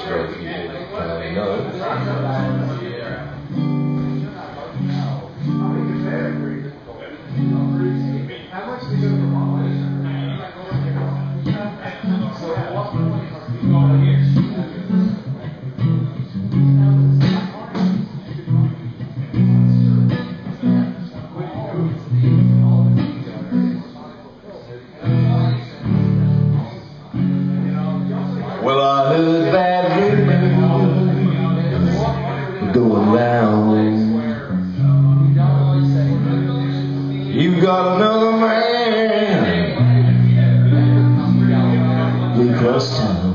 Well, I heard bad rumors going round. You got another man across town.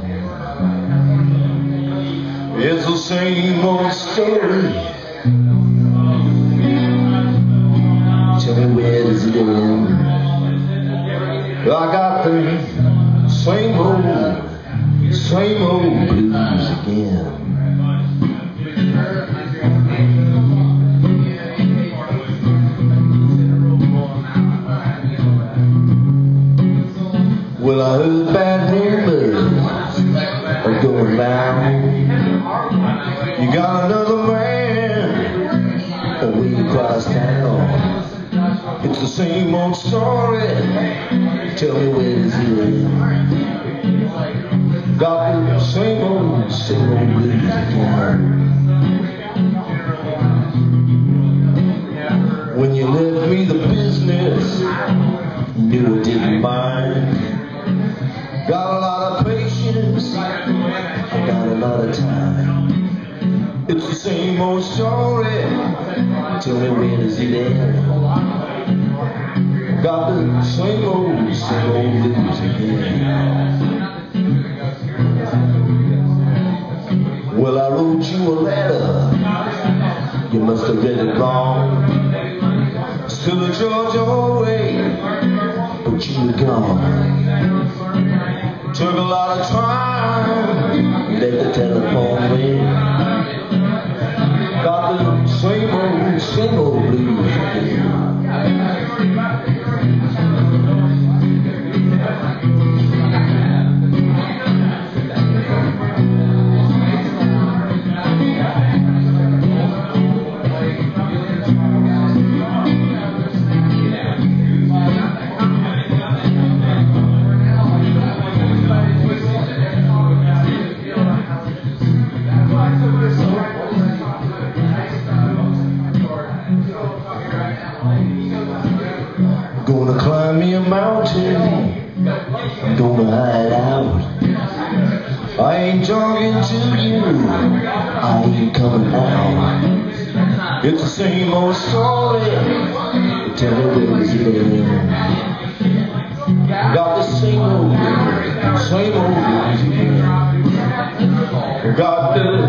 It's the same old story. Tell me, where does it end? I got the same old blues again. Well, I heard bad rumors are going round. You got another man way across town. It's the same old story. Tell me, where does it end? Got the same old blues again. When you left me the business, knew I didn't mind. Got a lot of patience, I got a lot of time. It's the same old story. Tell me, where does it end? Got the same old blues again. Well, I wrote you a letter, you must have read it wrong. Still a Georgia way, but you were gone. Took a lot of time, let the telephone ring. Got the same old blues again. Gonna climb me a mountain, I'm gonna hide out. I ain't talking to you, I ain't coming out. It's the same old story, tell me, where does it end? Got the same old blues again. Got the